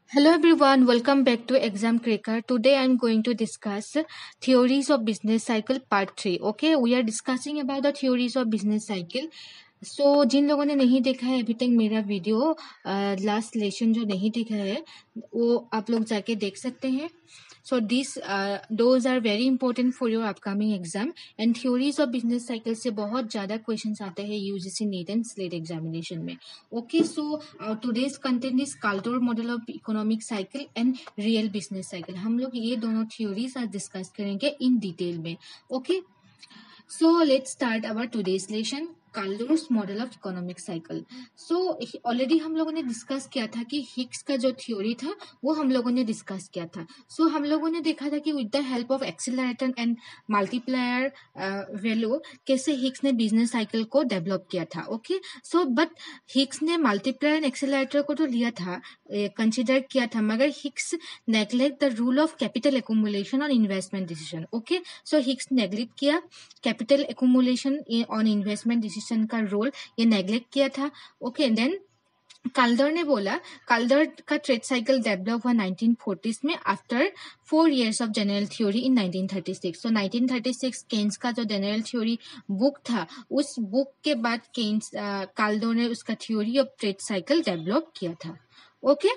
Hello everyone, welcome back to Exam Cracker. Today I'm going to discuss theories of business cycle part 3. Okay, we are discussing about the theories of business cycle. So जिन लोगों ने नहीं देखा है अभी तक मेरा video last lesson जो नहीं देखा है वो आप लोग जाके देख सकते हैं. So those are very important for your upcoming exam. And theories of business cycle से बहुत ज़्यादा questions आते हैं UGC NEET and SLATE examination में. Okay, so today's content is Kaldor model of economic cycle and real business cycle. हम लोग ये दोनों theories आज discuss करेंगे in detail में. Okay, so let's start our today's lesson. Kaldor's model of economic cycle. So already हम लोगों ने डिस्कस किया था कि हिक्स का जो थ्योरी था वो हम लोगों ने डिस्कस किया था. सो हम लोगों ने देखा था कि with the help of accelerator and multiplier value कैसे हिक्स ने बिजनेस साइकिल को डेवलप किया था. ओके, सो बट हिक्स ने मल्टीप्लायर एंड एक्सीलरेटर को तो लिया था, कंसिडर किया था, मगर Hicks neglect the rule of capital accumulation on investment decision. Okay, so Hicks neglect किया capital accumulation on investment decision का रोल, ये नेग्लेक्ट किया था. ओके, देन काल्डर ने बोला, काल्डर का ट्रेड साइकिल डेवलप हुआ 1940s में after 4 years of general theory in 1936. सो 1936 केन्स का जो जनरल थ्योरी बुक था उस बुक के बाद केन्स काल्डर ने उसका theory of trade cycle develop किया था. Okay,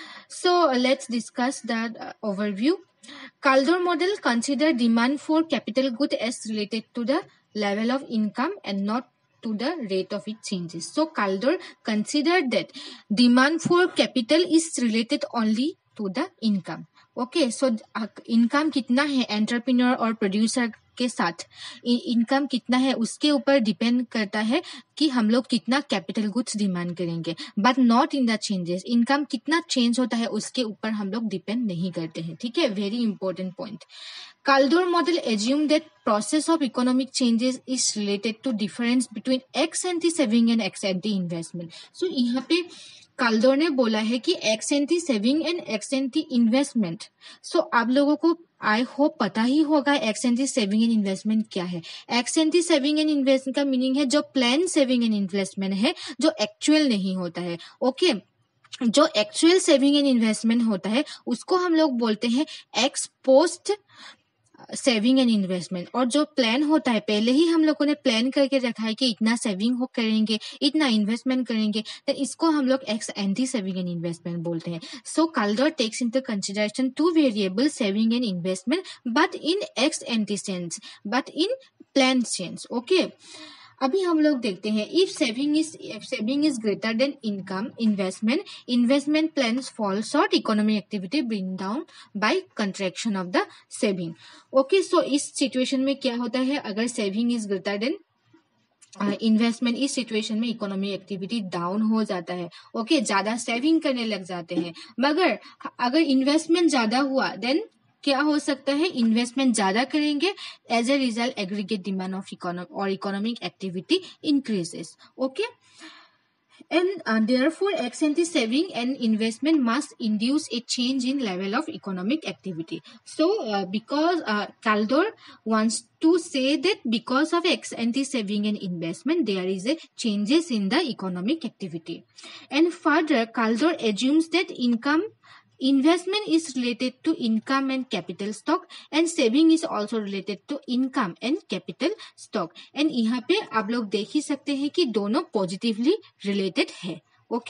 so let's discuss that overview. Kaldor model consider demand for capital good as related to the level of income and not to the rate of its changes. So Kaldor considered that demand for capital is related only to the income. Okay, so income कितना है entrepreneur और producer के साथ, income कितना है उसके ऊपर depend करता है कि हम लोग कितना कैपिटल गुड्स डिमांड करेंगे, but not in the changes. Income कितना चेंज होता है उसके ऊपर हम लोग डिपेंड नहीं करते हैं. ठीक है, very important point. Kaldor model assumed that process of economic changes is related to difference between ex ante saving and ex ante investment. So यहाँ पे काल्डोर ने बोला है कि ex ante saving and ex ante investment. So आप लोगों को I hope पता ही होगा ex ante saving and investment क्या है. Ex ante saving and investment का मीनिंग है जो प्लान सेविंग एंड इन्वेस्टमेंट है जो एक्चुअल नहीं होता है. ओके, जो एक्चुअल सेविंग एंड इन्वेस्टमेंट होता है उसको हम लोग बोलते हैं ex post saving and investment. और जो प्लान होता है पहले ही हम लोगों ने प्लान करके रखा है कि इतना सेविंग हो करेंगे इतना इन्वेस्टमेंट करेंगे, तो इसको हम लोग ex ante saving and investment बोलते हैं. So Kaldor takes into consideration two variable saving and investment but in ex ante sense but in plan sense. Okay, अभी हम लोग देखते हैं if saving is greater than income investment plans fall short economic activity bring down by contraction of the saving. Okay, so इस situation में क्या होता है, अगर saving is greater than investment, इस सिचुएशन में इकोनॉमिक एक्टिविटी डाउन हो जाता है. ओके, ज्यादा सेविंग करने लग जाते हैं, मगर अगर इन्वेस्टमेंट ज्यादा हुआ देन क्या हो सकता है, इन्वेस्टमेंट ज्यादा करेंगे, as a result aggregate demand of economic activity increases. Okay, and therefore ex ante saving and investment must induce a change in level of economic activity. So because Kaldor wants to say that because of ex ante saving and investment there is a changes in the economic activity. And further Kaldor assumes that investment is related to income and capital stock and saving is also related to income and capital stock. and यहाँ पे आप लोग देख ही सकते हैं कि दोनों positively related है. ओके,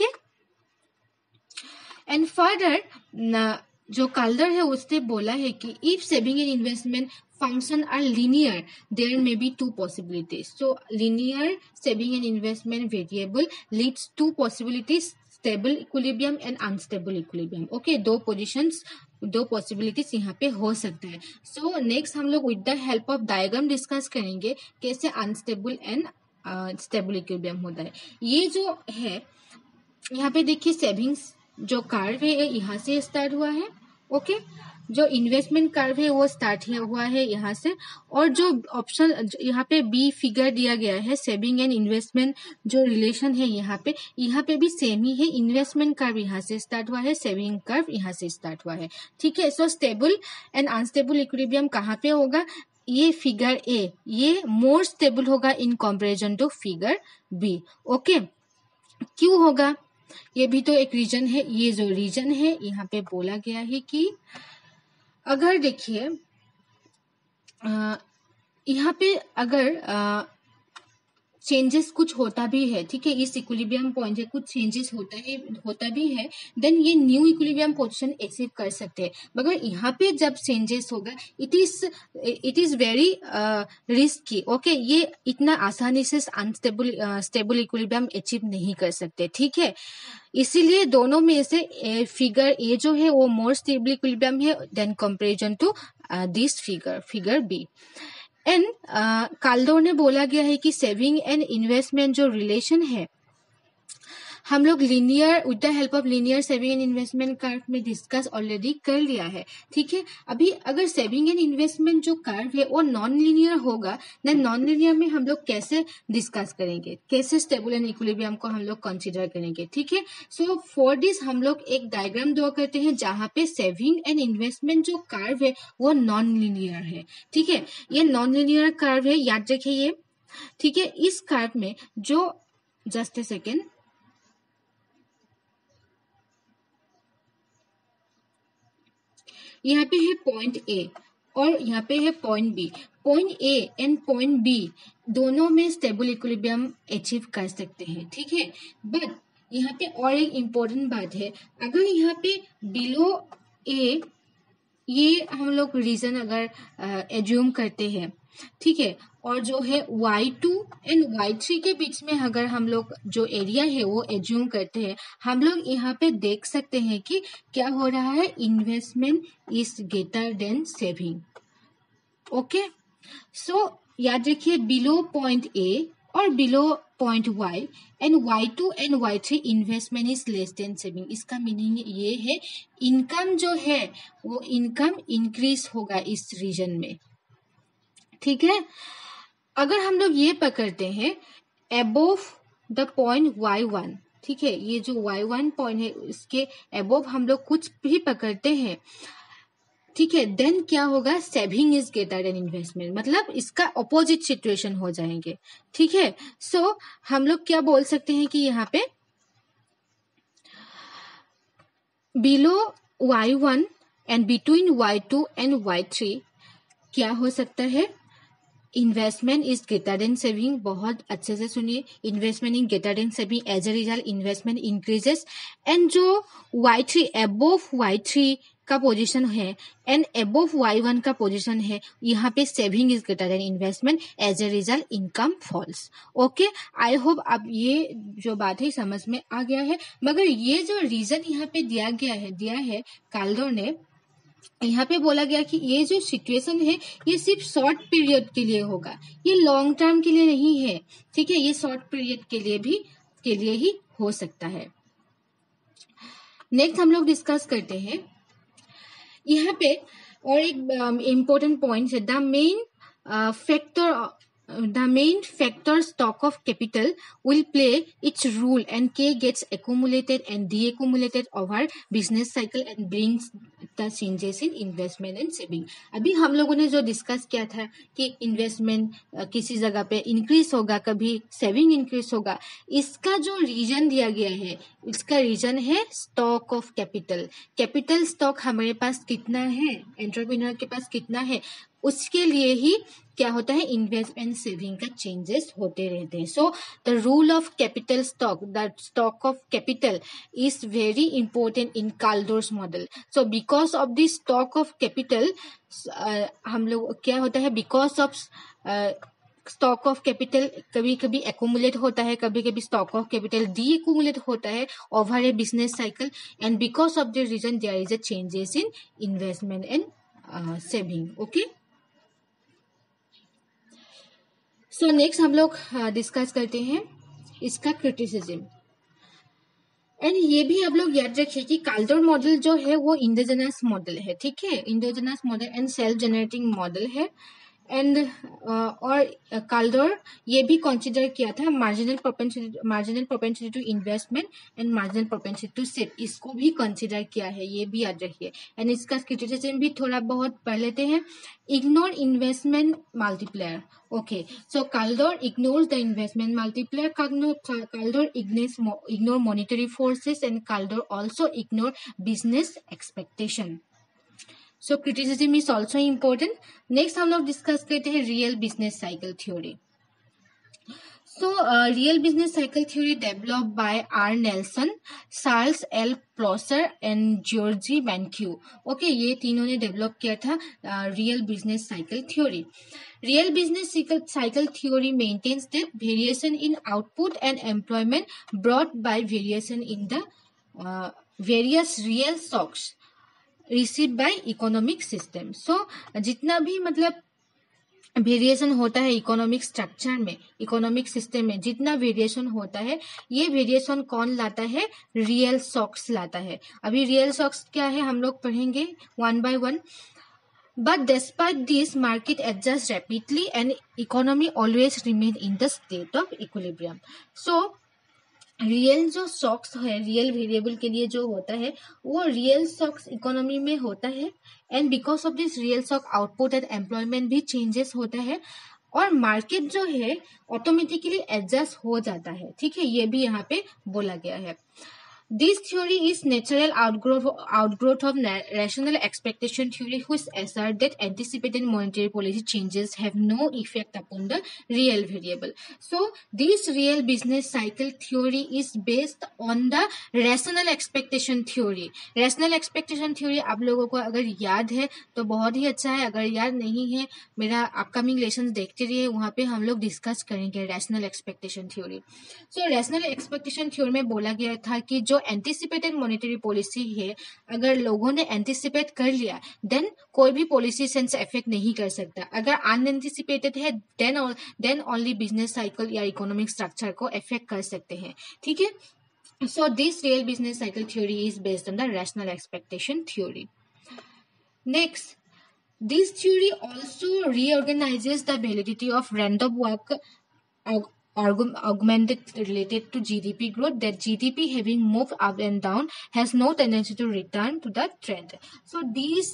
एंड फर्दर जो काल्डर है उसने बोला है कि if saving and investment function are linear there may be two possibilities. So linear saving and investment variable leads to possibilities stable equilibrium and unstable equilibrium. Okay, दो possibilities यहाँ पे हो सकता है. सो नेक्स्ट हम लोग with the help of diagram discuss करेंगे कैसे अनस्टेबल एंड स्टेबल इक्विलिब्रियम होता है. ये जो है यहाँ पे देखिए सेविंग्स जो कर्व है यहाँ से स्टार्ट हुआ है. ओके, जो इन्वेस्टमेंट कर्व है वो स्टार्ट हुआ है यहाँ से, और जो ऑप्शन यहाँ पे बी फिगर दिया गया है सेविंग एंड इन्वेस्टमेंट जो रिलेशन है यहाँ पे भी सेम ही है. इन्वेस्टमेंट कर्व यहाँ से स्टार्ट हुआ है, सेविंग कर्व यहाँ से स्टार्ट हुआ है. ठीक है, so stable and unstable equilibrium कहाँ पे होगा, ये फिगर ए, ये मोर स्टेबल होगा in comparison to figure B. Okay, क्यों होगा, ये भी तो एक रीजन है। ये जो रीजन है यहाँ पे बोला गया है कि अगर देखिए यहाँ पे अगर चेंजेस कुछ होता भी है, ठीक है, इस इक्विलिब्रियम पॉइंट से कुछ चेंजेस होता भी है, देन ये न्यू इक्विलिब्रियम पोजीशन अचीव कर सकते हैं। मगर यहाँ पे जब चेंजेस होगा it is very risky, okay, ये इतना आसानी से स्टेबल इक्विलिब्रियम अचीव नहीं कर सकते, ठीक है। इसीलिए दोनों में से फिगर ए जो है वो मोर स्टेबल इक्विलिब्रियम है then comparison to this figure B. And Kaldor ने बोला गया है कि सेविंग एंड इन्वेस्टमेंट जो रिलेशन है हम लोग linear with the help of linear saving and investment curve में डिस्कस ऑलरेडी कर लिया है, ठीक है। अभी अगर सेविंग एंड इन्वेस्टमेंट जो कर्व है वो नॉन लीनियर होगा, देन नॉन लीनियर में हम लोग कैसे डिस्कस करेंगे, कैसे स्टेबल एंड इक्विलिब्रियम को हम लोग कंसीडर करेंगे, ठीक है। सो फॉर दिस हम लोग एक डायग्राम ड्रॉ करते हैं जहां पे सेविंग एंड इन्वेस्टमेंट जो कर्व है वो नॉन लीनियर है, ठीक है। ये नॉन लीनियर कर्व है, याद रखिए ये, ठीक है। इस कर्व में जो जस्ट ए सेकेंड, यहाँ पे है पॉइंट ए और यहाँ पे है point B. Point A and point B दोनों में स्टेबल इक्विलिब्रियम अचीव कर सकते हैं, ठीक है। बट यहाँ पे और एक इम्पोर्टेंट बात है, अगर यहाँ पे बिलो ए ये हम लोग रीजन अगर एज्यूम करते हैं, ठीक है, और जो है y2 एंड y3 के बीच में अगर हम लोग जो एरिया है वो एज्यूम करते हैं, हम लोग यहाँ पे देख सकते हैं कि क्या हो रहा है, investment is greater than saving, okay. So याद रखिए बिलो पॉइंट ए और below point y and y2 and y3 investment is less than saving. इसका मीनिंग ये है इनकम जो है वो इनकम इंक्रीज होगा इस रीजन में, ठीक है। अगर हम लोग ये पकड़ते हैं अबोव द पॉइंट y1, ठीक है, ये जो y1 पॉइंट है इसके अबोव हम लोग कुछ भी पकड़ते हैं, ठीक है, देन क्या होगा, saving is greater than investment, मतलब इसका अपोजिट सिचुएशन हो जाएंगे, ठीक है। सो हम लोग क्या बोल सकते हैं कि यहाँ पे below y1 and between y2 and y3 क्या हो सकता है, investment is greater than saving. बहुत अच्छे से सुनिए, investment in greater than saving, as a result investment increases. And जो y3 अबोव y3 का पोजीशन है एंड अबोव y1 का पोजीशन है, यहाँ पे saving is greater than investment, as a result income falls, okay. I hope अब ये जो बात है समझ में आ गया है। मगर ये जो रीजन यहाँ पे दिया है काल्डोर ने, यहाँ पे बोला गया कि ये जो सिचुएशन है ये सिर्फ शॉर्ट पीरियड के लिए होगा, ये लॉन्ग टर्म के लिए नहीं है, ठीक है, ये शॉर्ट पीरियड के लिए ही हो सकता है। नेक्स्ट हम लोग डिस्कस करते हैं यहाँ पे और एक इम्पोर्टेंट पॉइंट है, the main factor stock of capital will play its role and K gets accumulated and deaccumulated over business cycle and brings the changes in investment and saving। अभी हम लोगों ने जो डिस्कस किया था कि इन्वेस्टमेंट किसी जगह पे इंक्रीज होगा, कभी सेविंग इंक्रीज होगा, इसका जो रीजन दिया गया है, इसका रीजन है स्टॉक ऑफ कैपिटल स्टॉक हमारे पास कितना है, एंटरप्रेन्योर के पास कितना है, उसके लिए ही क्या होता है, इन्वेस्टमेंट सेविंग का चेंजेस होते रहते हैं। So the rule of capital stock, the stock of capital is very important in Kaldor's model. So because of the stock of capital हम लोग क्या होता है, because of stock of capital कभी कभी एक्यूमुलेट होता है, कभी कभी stock of capital deaccumulate होता है over a business cycle, and because of the reason there is a changes in investment and saving, okay. So next हम लोग डिस्कस करते हैं इसका क्रिटिसिज्म। एंड ये भी आप लोग याद रखिए कि काल्डोर मॉडल जो है वो इंडोजेनस मॉडल है, ठीक है, endogenous model and self generating model है। एंड और काल्डोर ये भी कंसिडर किया था marginal propensity to investment and marginal propensity to save, इसको भी कंसिडर किया है, ये भी याद रखिए। एंड इसका क्रिटिसिज्म भी थोड़ा बहुत पढ़ लेते हैं। Ignore investment multiplier, okay, so Kaldor ignores the investment multiplier, Kaldor ignore monetary forces and Kaldor also ignore business expectation. So criticism is also important. Next हम लोग डिस्कस करते हैं real business cycle theory. So real business cycle theory developed by R Nelson, Charles L Plosser and Georgie Mankiw. Okay, ये तीनों ने develop किया था real business cycle theory. Real business cycle theory maintains that variation in output and employment brought by variation in the various real shocks received by economic system. So जितना भी मतलब variation होता है इकोनॉमिक स्ट्रक्चर में, economic system में जितना variation होता है, ये वेरिएशन कौन लाता है? रियल शॉक्स लाता है। अभी रियल शॉक्स क्या है हम लोग पढ़ेंगे one by one. But despite this, market adjusts rapidly and economy always remain in the state of equilibrium. So, real जो शॉक्स है रियल वेरिएबल के लिए जो होता है वो रियल शॉक्स इकोनॉमी में होता है, and because of this real shock output and employment भी चेंजेस होता है, और मार्केट जो है ऑटोमेटिकली एडजस्ट हो जाता है। ठीक है, ये भी यहाँ पे बोला गया है। This theory is natural outgrowth of rational expectation theory, which assert that anticipated monetary policy changes have no effect upon the real variable. So, this real business cycle theory is based on the rational expectation theory. Rational expectation theory आप लोगों को अगर याद है तो बहुत ही अच्छा है, अगर याद नहीं है मेरा अपकमिंग लेसन देखते रहिए, वहाँ पे हम लोग डिस्कस करेंगे rational expectation theory. So rational expectation theory में बोला गया था कि जो एंटिसिपेटेड मॉनेटरी पॉलिसी है, अगर लोगों ने एंटिसिपेट कर लिया देन कोई भी पॉलिसी सेंस इफेक्ट नहीं कर सकता। अगर अनएंटिसिपेटेड है देन ओनली बिजनेस साइकिल या इकोनॉमिक स्ट्रक्चर को इफेक्ट कर सकते हैं। ठीक है, so this real business cycle theory is based on the rational expectation theory. Next, this theory also reorganizes the validity of random walk augmented related to GDP growth, that GDP having moved up and down has no tendency to return to the trend. So these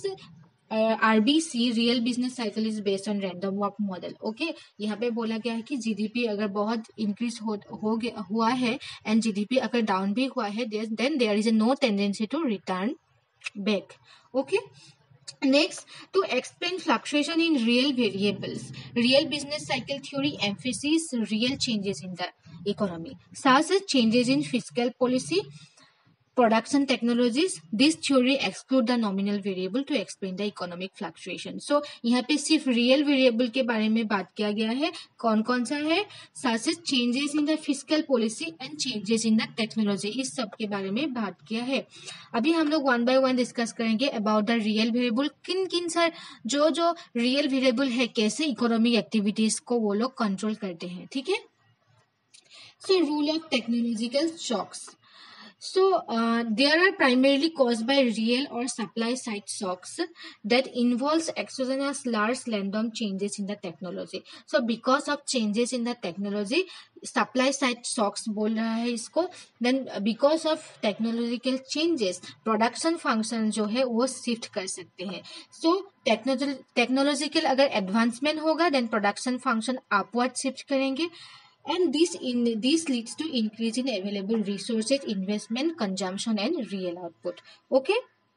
RBC real business cycle is based on random walk model. Okay, यहाँ पे बोला गया है कि GDP अगर बहुत increase हुआ है एंड जीडीपी अगर डाउन भी हुआ है then there is no tendency to return back. Okay, next, to explain fluctuation in real variables, real business cycle theory emphasizes real changes in the economy such as changes in fiscal policy, production technologies. This theory exclude the nominal variable to explain the economic fluctuation. So यहाँ पे सिर्फ real variable के बारे में बात किया गया है। कौन कौन सा है? such as changes in the fiscal policy and changes in the technology, इस सब के बारे में बात किया है। अभी हम लोग वन बाय वन डिस्कस करेंगे अबाउट द रियल वेरिएबल, किन किन सर जो रियल वेरिएबल है कैसे इकोनॉमिक एक्टिविटीज को वो लोग कंट्रोल करते हैं। ठीक है, so rule of technological shocks. So, there are primarily caused by real or supply side shocks that involves exogenous large random changes in the technology. So, because of changes in the technology, supply side shocks बोल रहा है इसको, then because of technological changes, production function जो है वो shift कर सकते हैं। So, technological अगर advancement होगा then production function upward shift करेंगे, and this leads to increase in available resources, investment, consumption and real output. Okay,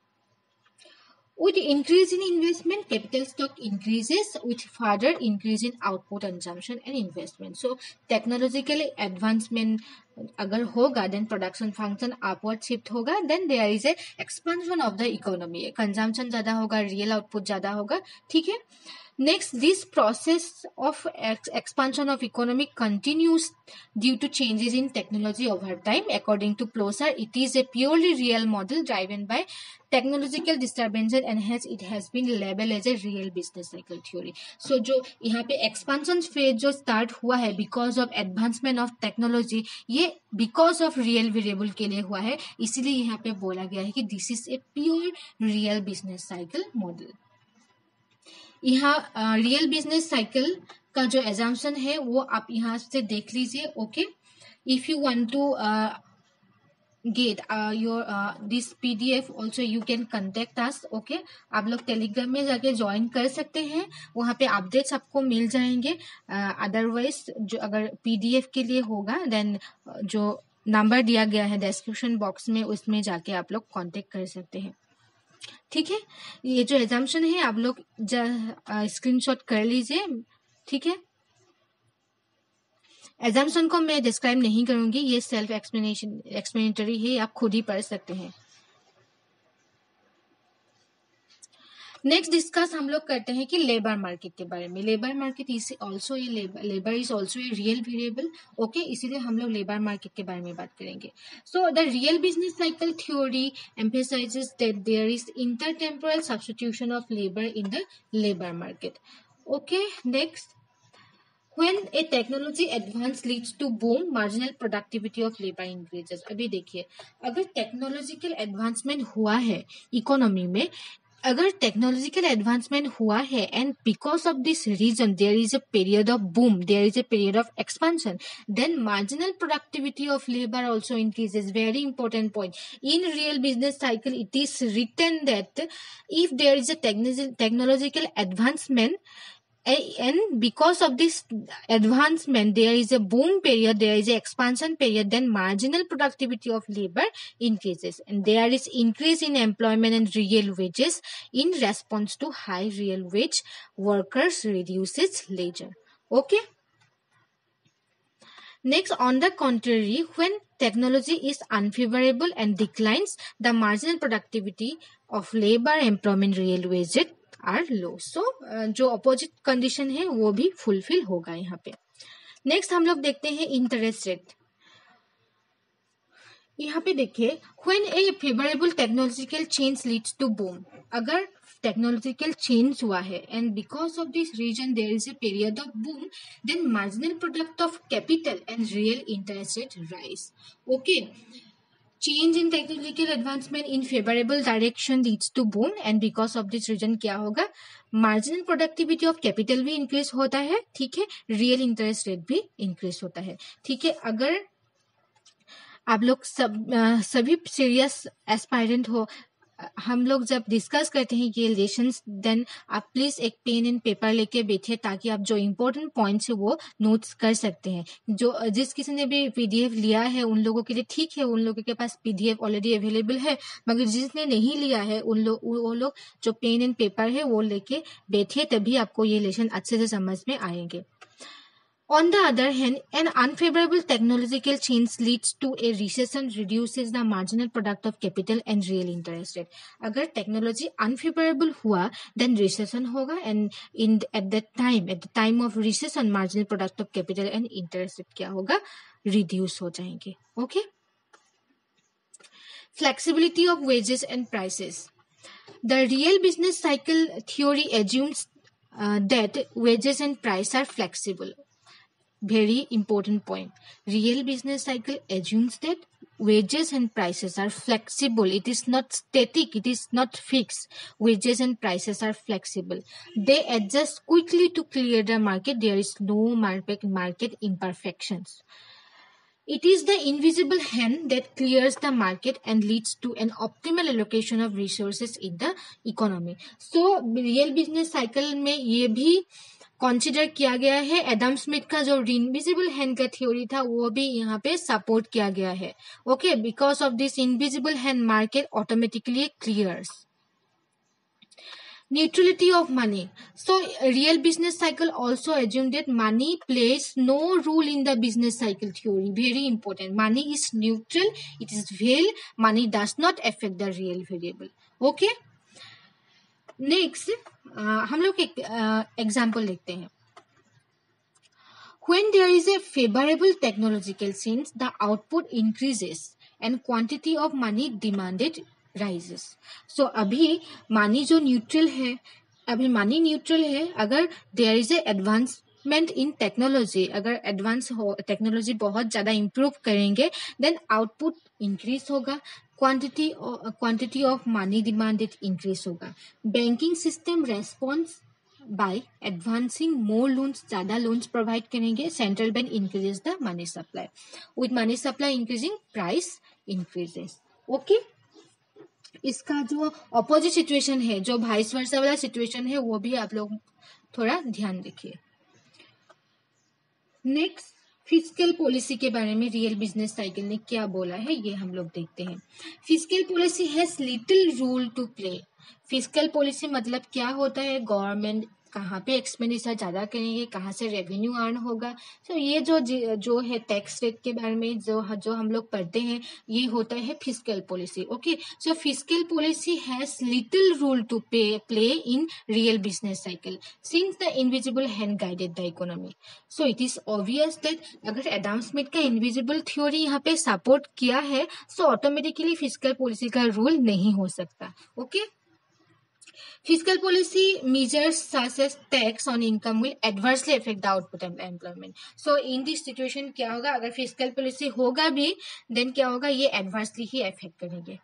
with increase in investment capital stock increases with further increase in output, consumption and investment. So technological advancement अगर होगा then production function upward shift होगा, then there is a expansion of the economy, consumption ज़्यादा होगा, real output ज़्यादा होगा। ठीक है, next, this process of expansion of economy continues due to changes in technology over time. According to Plosser, it is a purely real model driven by technological disturbances and hence it has been labeled as a real business cycle theory. So जो यहाँ पे expansion phase जो start हुआ है because of advancement of technology, ये because of real variable के लिए हुआ है, इसीलिए यहाँ पे बोला गया है कि this is a pure real business cycle model. यहाँ रियल बिजनेस साइकिल का जो एजम्पशन है वो आप यहाँ से देख लीजिए. Okay, if you want to get your this PDF also you can contact us. okay, आप लोग टेलीग्राम में जाके ज्वाइन कर सकते हैं, वहाँ पे अपडेट्स आपको मिल जाएंगे. अदरवाइज जो अगर PDF के लिए होगा देन जो नंबर दिया गया है डिस्क्रिप्शन बॉक्स में उसमें जाके आप लोग कांटेक्ट कर सकते हैं. ठीक है, ये जो एजम्पशन है आप लोग स्क्रीनशॉट कर लीजिए. ठीक है, एजम्पशन को मैं डिस्क्राइब नहीं करूंगी, ये सेल्फ एक्सप्लेनेटरी है, आप खुद ही पढ़ सकते हैं. नेक्स्ट डिस्कस हम लोग करते हैं कि लेबर मार्केट के बारे में. Labour market is also a labour is also a real variable. Okay, इसीलिए हम लोग लेबर मार्केट के बारे में बात करेंगे. So the real business cycle theory emphasises that there is intertemporal substitution of labour in the labour market. Okay, next, when a technology advance leads to boom, marginal productivity of labor increases. अभी देखिए, अगर technological advancement हुआ है economy में, अगर technological advancement हुआ है and because of this reason there is a period of boom, there is a period of expansion, then marginal productivity of labour also increases. Very important point. In real business cycle it is written that if there is a technological advancement and because of this advancement there is a boom period, there is a expansion period, then marginal productivity of labor increases and there is increase in employment and real wages. In response to high real wage, workers reduces labor. Okay, next, on the contrary, when technology is unfavorable and declines, the marginal productivity of labor, employment, real wages are low. So जो opposite condition है वो भी fulfil होगा यहाँ पे. Next हम लोग देखते हैं इंटरेस्ट रेट. यहाँ पे देखिए, when a favourable technological change leads to boom, अगर टेक्नोलॉजिकल चेंज हुआ है and because of this reason there is a period of boom, then marginal product of capital and real interest rate rise. Okay, change in technological advancement in favorable direction leads to boom and because of this reason क्या होगा, marginal productivity of capital भी increase होता है. ठीक है, real interest rate भी increase होता है. ठीक है, अगर आप लोग सभी serious aspirant हो, हम लोग जब डिस्कस करते हैं ये लेसन्स, देन आप प्लीज एक पेन एंड पेपर लेके बैठिए ताकि आप जो इम्पोर्टेंट पॉइंट्स है वो नोट्स कर सकते हैं. जो जिस किसी ने भी PDF लिया है उन लोगों के लिए ठीक है, उन लोगों के पास PDF ऑलरेडी अवेलेबल है, मगर जिसने नहीं लिया है वो लोग जो पेन एंड पेपर है वो लेके बैठिए, तभी आपको ये लेसन अच्छे से समझ में आएंगे. On the other hand, an unfavorable technological change leads to a recession, reduces the marginal product of capital and real interest rate. अगर technology unfavorable हुआ, then recession होगा and at the time of recession, marginal product of capital and interest rate क्या होगा, reduce हो जाएंगे. Okay? Flexibility of wages and prices. The real business cycle theory assumes that wages and price are flexible. Very important point. Real business cycle assumes that wages and prices are flexible. It is not static. It is not fixed. Wages and prices are flexible. They adjust quickly to clear the market. There is no market imperfections. It is the invisible hand that clears the market and leads to an optimal allocation of resources in the economy. So, real business cycle में ये भी consider किया गया है. Adam Smith का जो invisible hand का theory था वो भी यहाँ पे सपोर्ट किया गया है. Okay, because of this invisible hand market automatically clears. Neutrality of money. So real business cycle also assume that money plays no role in the business cycle theory. Very important. Money is neutral. It is real. Money does not affect the real variable. Okay. Next, हम लोग एक example लिखते हैं. When there is a favorable technological change, the output increases and quantity of money demanded rises. So अभी money जो neutral है, अभी money neutral है. अगर there is a advancement in technology, अगर एडवांस हो टेक्नोलॉजी बहुत ज़्यादा इम्प्रूव करेंगे, देन आउटपुट इंक्रीज होगा, quantity of money demanded increase होगा. Banking system response by advancing more loans, ज़्यादा लोन्स प्रोवाइड करेंगे. Central bank increases the money supply. With money supply increasing price increases. Okay, इसका जो opposite situation है, जो vice versa वाला situation है, वो भी आप लोग थोड़ा ध्यान रखिए. नेक्स्ट, फिस्कल पॉलिसी के बारे में रियल बिजनेस साइकिल ने क्या बोला है, ये हम लोग देखते हैं. Fiscal policy has little role to play. Fiscal policy मतलब क्या होता है, गवर्नमेंट कहाँ पे एक्सपेंडिचर ज़्यादा करेंगे, कहाँ से रेवेन्यू अर्न होगा. तो ये जो है टैक्स रेट के बारे में जो हम लोग पढ़ते हैं, ये होता है fiscal policy. Okay, so fiscal policy has little role to play in real business cycle since the invisible hand guided the economy. So it is obvious that अगर एडम स्मिथ का इनविजिबल थ्योरी यहाँ पे support किया है, सो automatically fiscal policy का rule नहीं हो सकता. Okay, fiscal policy measures such as tax on income will adversely affect the output and employment. So in this situation क्या होगा, अगर fiscal policy होगा भी, then क्या होगा, ये adversely ही affect करेंगे.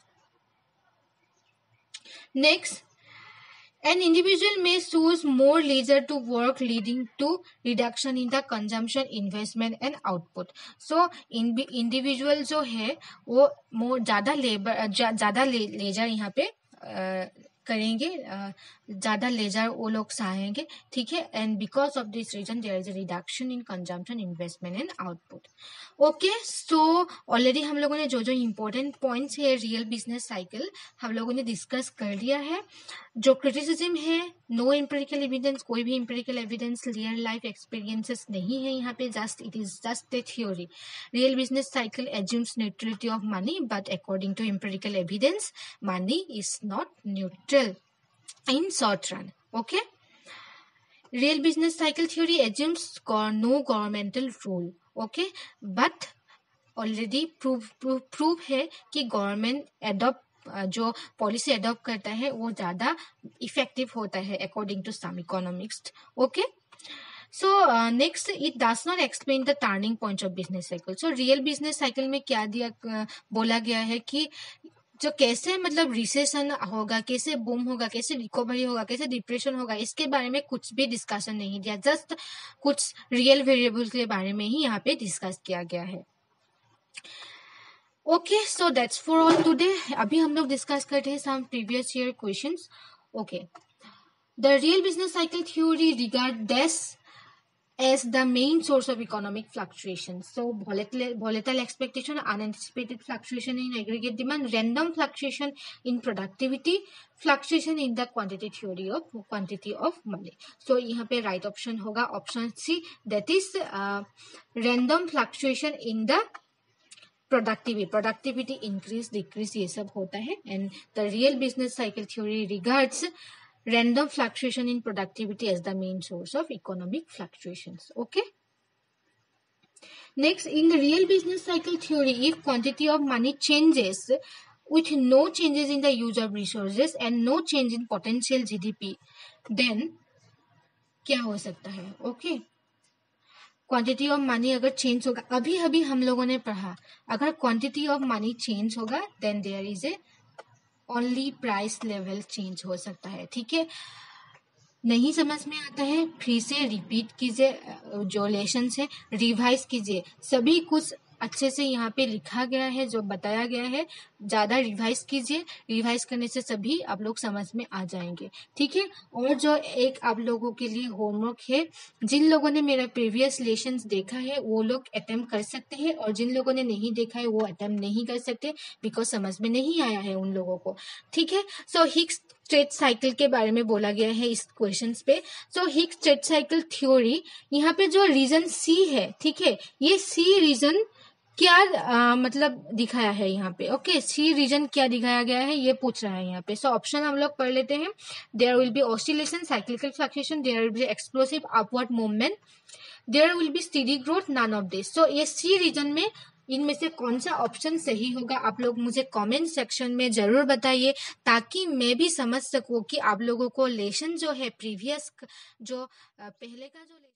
Next, an individual may choose more leisure to work, leading to reduction in the consumption, investment and output. So individual जो है वो more ज़्यादा लेजर यहाँ पे करेंगे, ज़्यादा लेजर वो लोग चाहेंगे. ठीक है, and because of this reason there is a reduction in consumption, investment and output. Okay, so already हम लोगों ने जो इंपॉर्टेंट पॉइंट्स है रियल बिजनेस साइकिल हम लोगों ने डिस्कस कर लिया है. जो क्रिटिसिज्म है, नो एम्पिरिकल एविडेंस, कोई भी empirical evidence, real life experiences नहीं है यहाँ पे, it is just a theory. Real business cycle assumes neutrality of money, but according to empirical evidence money is not neutral in short run. Okay, real business cycle theory assumes no governmental rule. Okay, but already proof है कि government adopt जो policy adopt करता है वो ज़्यादा effective होता है according to some economics. Okay, so next, it does not explain the turning point of business cycle. So real business cycle में क्या बोला गया है कि जो कैसे मतलब रिसेशन होगा, कैसे बूम होगा, कैसे रिकवरी होगा, कैसे डिप्रेशन होगा, इसके बारे में कुछ भी डिस्कशन नहीं दिया. जस्ट कुछ रियल वेरिएबल्स के बारे में ही यहाँ पे डिस्कस किया गया है. Okay, so that's for all today. अभी हम लोग डिस्कस करते हैं some previous year questions. Okay, the real business cycle theory regard this as the main source of economic fluctuations. So volatile expectation, unanticipated fluctuation in aggregate demand, random fluctuation in productivity, fluctuation in the quantity of money. So यहाँ पे right option होगा option C, that is random fluctuation in the productivity increase decrease ये सब होता है. And the real business cycle theory regards random fluctuation in productivity as the main source of economic fluctuations. Okay, next, in the real business cycle theory, if quantity of money changes with no changes in the use of resources and no change in potential GDP, then क्या हो सकता है. Okay, quantity of money अगर change होगा, अभी हम लोगों ने पढ़ा, अगर क्वांटिटी ऑफ मनी चेंज होगा then there is a only price level change हो सकता है. ठीक है, नहीं समझ में आता है फिर से रिपीट कीजिए, जो लेसन्स है रिवाइज कीजिए. सभी कुछ अच्छे से यहाँ पे लिखा गया है, जो बताया गया है, ज़्यादा रिवाइज कीजिए. रिवाइज करने से सभी आप लोग समझ में आ जाएंगे. ठीक है, और जो एक आप लोगों के लिए होमवर्क है, जिन लोगों ने मेरा प्रीवियस लेसन्स देखा है वो लोग अटेम्प्ट कर सकते हैं, और जिन लोगों ने नहीं देखा है वो अटेम्प्ट नहीं कर सकते बिकॉज समझ में नहीं आया है उन लोगों को. ठीक है, सो हिग्स स्ट्रेट साइकिल के बारे में बोला गया है इस क्वेश्चन पे. So Hicks trade cycle theory, यहाँ पे जो रीजन सी है, ठीक है, ये सी रीजन क्या मतलब दिखाया है यहाँ पे. ओके, सी रीजन क्या दिखाया गया है ये पूछ रहा है यहाँ पे. सो ऑप्शन हम लोग पढ़ लेते हैं. There will be oscillation, cyclical fluctuation, there will be explosive upward movement, there will be steady growth, none of this. So ये सी रीजन में इनमें से कौन सा ऑप्शन सही होगा, आप लोग मुझे कमेंट सेक्शन में जरूर बताइए, ताकि मैं भी समझ सकूं कि आप लोगों को लेसन जो है प्रीवियस जो पहले का जो